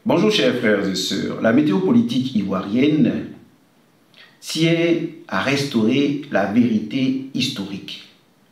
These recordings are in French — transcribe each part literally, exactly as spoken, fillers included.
Bonjour chers frères et sœurs, la météo politique ivoirienne tient à restaurer la vérité historique.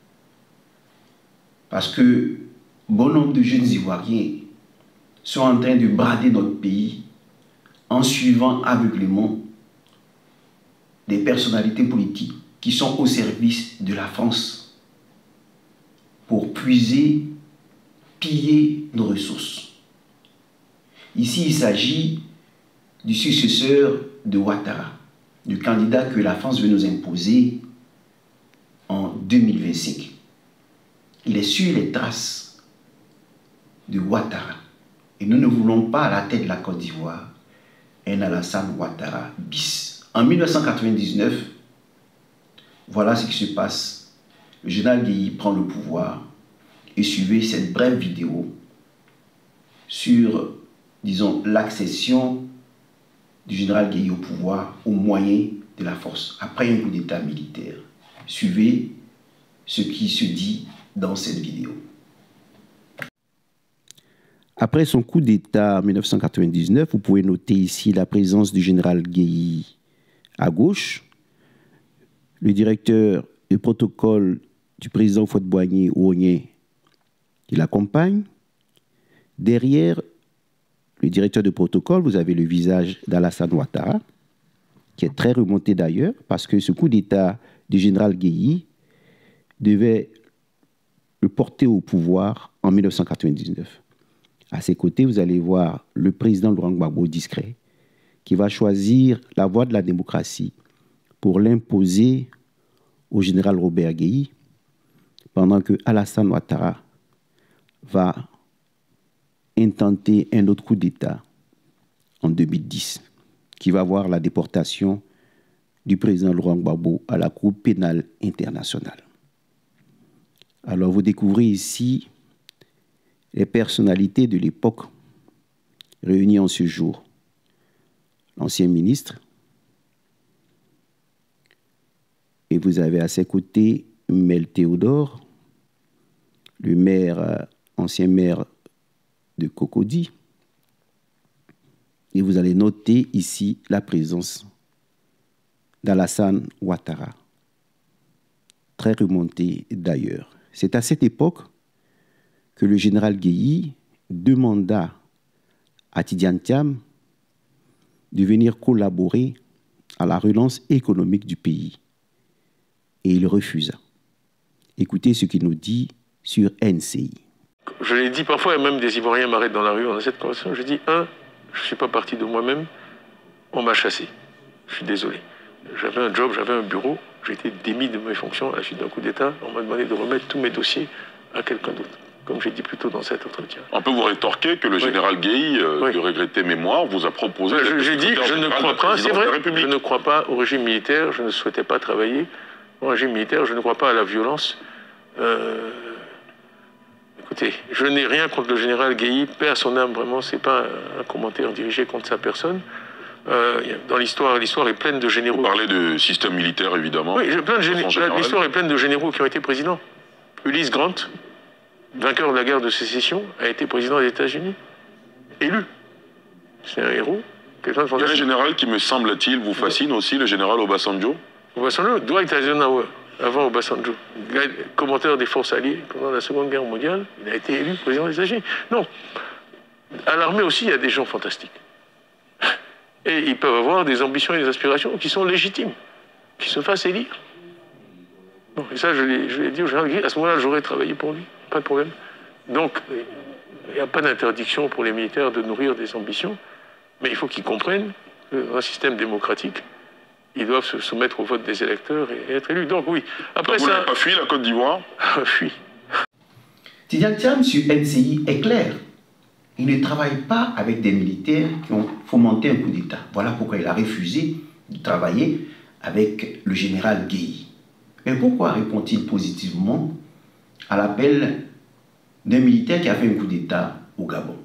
Parce que bon nombre de jeunes Ivoiriens sont en train de brader notre pays en suivant aveuglément des personnalités politiques qui sont au service de la France pour puiser, piller nos ressources. Ici, il s'agit du successeur de Ouattara, du candidat que la France veut nous imposer en deux mille vingt-cinq. Il est sur les traces de Ouattara. Et nous ne voulons pas à la tête de la Côte d'Ivoire un Alassane Ouattara bis. En mille neuf cent quatre-vingt-dix-neuf, voilà ce qui se passe. Le général Guéhi prend le pouvoir et suivez cette brève vidéo sur, disons, l'accession du général Guéhi au pouvoir au moyen de la force, après un coup d'état militaire. Suivez ce qui se dit dans cette vidéo. Après son coup d'état en mille neuf cent quatre-vingt-dix-neuf, vous pouvez noter ici la présence du général Guéhi à gauche, le directeur du protocole du président Houphouët-Boigny Ouonien qui l'accompagne. Derrière le directeur de protocole, vous avez le visage d'Alassane Ouattara, qui est très remonté d'ailleurs, parce que ce coup d'état du général Guéhi devait le porter au pouvoir en mille neuf cent quatre-vingt-dix-neuf. À ses côtés, vous allez voir le président Laurent Gbagbo discret, qui va choisir la voie de la démocratie pour l'imposer au général Robert Guéhi, pendant que Alassane Ouattara va intenter un autre coup d'État en deux mille dix, qui va voir la déportation du président Laurent Gbagbo à la Cour pénale internationale. Alors vous découvrez ici les personnalités de l'époque réunies en ce jour. L'ancien ministre, et vous avez à ses côtés Mel Théodore, le maire, euh, ancien maire de Cocody. Et vous allez noter ici la présence d'Alassane Ouattara, très remonté d'ailleurs. C'est à cette époque que le général Guéhi demanda à Tidiane Thiam de venir collaborer à la relance économique du pays. Et il refusa. Écoutez ce qu'il nous dit sur N C I. Je l'ai dit parfois, et même des Ivoiriens m'arrêtent dans la rue, on a cette conversation, je dis, un, je ne suis pas parti de moi-même, on m'a chassé. Je suis désolé. J'avais un job, j'avais un bureau, j'ai été démis de mes fonctions à la suite d'un coup d'État, on m'a demandé de remettre tous mes dossiers à quelqu'un d'autre, comme j'ai dit plus tôt dans cet entretien. On peut vous rétorquer que le oui. général Guéhi, euh, oui. de regretter mémoire, vous a proposé... Ouais, j'ai dit, je ne crois pas, c'est vrai, je ne crois pas au régime militaire, je ne souhaitais pas travailler au régime militaire, je ne crois pas à la violence. Euh, écoutez, je n'ai rien contre le général Guéhi, paix à son âme, vraiment, c'est pas un, un commentaire dirigé contre sa personne. Euh, dans l'histoire, l'histoire est pleine de généraux. Vous parlez de système militaire, évidemment. Oui, plein de généraux. L'histoire est pleine de généraux qui ont été présidents. Ulysse Grant, vainqueur de la guerre de sécession, a été président des États-Unis. Élu. C'est un héros. Il y a un général qui, me semble-t-il, vous fascine aussi, le général Obasanjo. Obasanjo, Dwight Eisenhower, avant Obasanjo, commentateur des forces alliées pendant la Seconde Guerre mondiale, il a été élu président des États-Unis. Non. À l'armée aussi, il y a des gens fantastiques. Et ils peuvent avoir des ambitions et des aspirations qui sont légitimes, qui se fassent élire. Bon, et ça, je l'ai dit au général Guéhi, à ce moment-là, j'aurais travaillé pour lui, pas de problème. Donc, il n'y a pas d'interdiction pour les militaires de nourrir des ambitions, mais il faut qu'ils comprennent qu'un système démocratique, ils doivent se soumettre au vote des électeurs et être élus. Donc oui, après Donc, ça... Vous n'avez pas fui la Côte d'Ivoire? Fui. Tidiane Thiam sur N C I est clair. Il ne travaille pas avec des militaires qui ont fomenté un coup d'État. Voilà pourquoi il a refusé de travailler avec le général Guéhi. Mais pourquoi répond-il positivement à l'appel d'un militaire qui a fait un coup d'État au Gabon?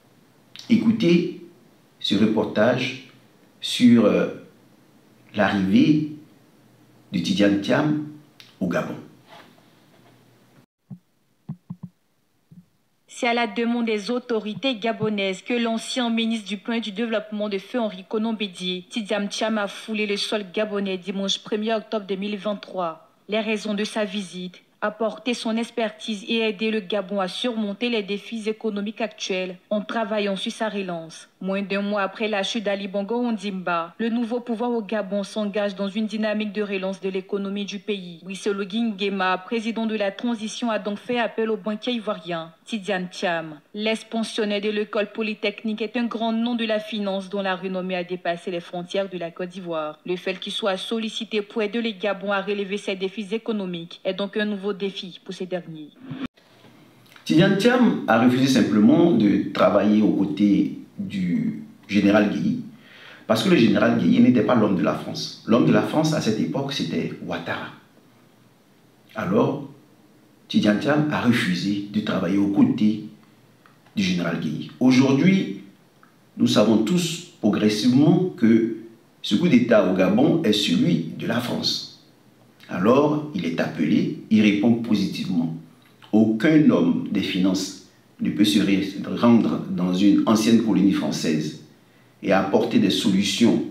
Écoutez ce reportage sur euh, l'arrivée de Tidiane Thiam au Gabon. C'est à la demande des autorités gabonaises que l'ancien ministre du Plan et du Développement de Feu Henri Konan Bédié, Tidiane Thiam, a foulé le sol gabonais dimanche premier octobre deux mille vingt-trois. Les raisons de sa visite: apporter son expertise et aider le Gabon à surmonter les défis économiques actuels en travaillant sur sa relance. Moins d'un mois après la chute d'Ali Bongo Ondimba, le nouveau pouvoir au Gabon s'engage dans une dynamique de relance de l'économie du pays. Wissolo Nguema, président de la transition, a donc fait appel au banquier ivoirien Tidiane Thiam. L'ex-pensionnaire de l'école polytechnique est un grand nom de la finance dont la renommée a dépassé les frontières de la Côte d'Ivoire. Le fait qu'il soit sollicité pour aider le Gabon à relever ses défis économiques est donc un nouveau défi pour ces derniers. Tidiane Thiam a refusé simplement de travailler aux côtés du général Guèye, parce que le général Guèye n'était pas l'homme de la France. L'homme de la France à cette époque, c'était Ouattara. Alors, Tidiane Thiam a refusé de travailler aux côtés du général Guèye. Aujourd'hui, nous savons tous progressivement que ce coup d'État au Gabon est celui de la France. Alors, il est appelé, il répond positivement. Aucun homme des finances ne peut se rendre dans une ancienne colonie française et apporter des solutions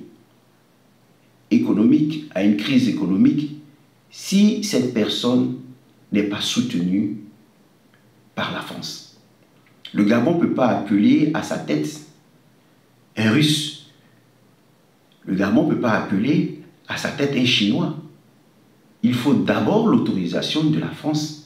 économiques à une crise économique si cette personne n'est pas soutenue par la France. Le Gabon ne peut pas appeler à sa tête un Russe. Le Gabon ne peut pas appeler à sa tête un Chinois. Il faut d'abord l'autorisation de la France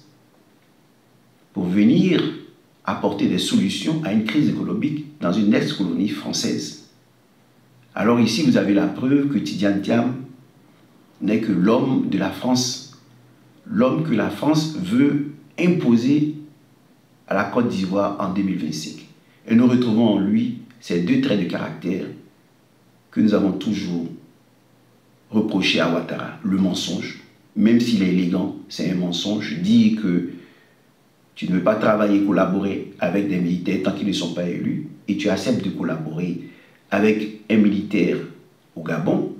pour venir apporter des solutions à une crise économique dans une ex-colonie française. Alors ici, vous avez la preuve que Tidiane Thiam n'est que l'homme de la France, l'homme que la France veut imposer à la Côte d'Ivoire en deux mille vingt-cinq. Et nous retrouvons en lui ces deux traits de caractère que nous avons toujours reprochés à Ouattara. Le mensonge, même s'il est élégant, c'est un mensonge. Dire que tu ne veux pas travailler, collaborer avec des militaires tant qu'ils ne sont pas élus, et tu acceptes de collaborer avec un militaire au Gabon,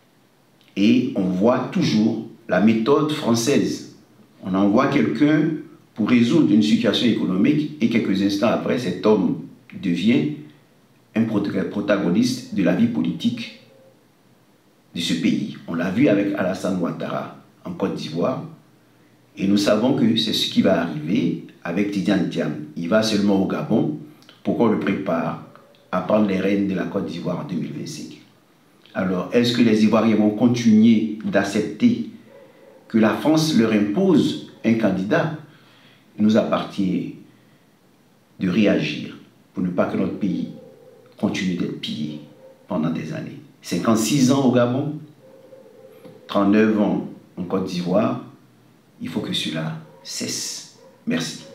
et on voit toujours la méthode française. On envoie quelqu'un pour résoudre une situation économique, et quelques instants après, cet homme devient un protagoniste de la vie politique de ce pays. On l'a vu avec Alassane Ouattara en Côte d'Ivoire, et nous savons que c'est ce qui va arriver avec Tidiane Thiam. Il va seulement au Gabon pour qu'on le prépare à prendre les rênes de la Côte d'Ivoire en deux mille vingt-cinq. Alors, est-ce que les Ivoiriens vont continuer d'accepter que la France leur impose un candidat? Il nous appartient de réagir pour ne pas que notre pays continue d'être pillé pendant des années. cinquante-six ans au Gabon, trente-neuf ans en Côte d'Ivoire, il faut que cela cesse. Merci.